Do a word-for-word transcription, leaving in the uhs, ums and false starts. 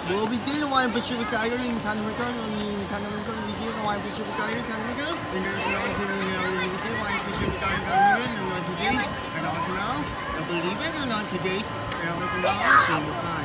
Buong video ng mga Pacific kayo yung kanman ko, yung kanman ko video ng mga Pacific kayo kanman ko. Yung naman sila yung video ng mga Pacific kayo kanman ko, yung today, and also now, I believe it or not today, and also now,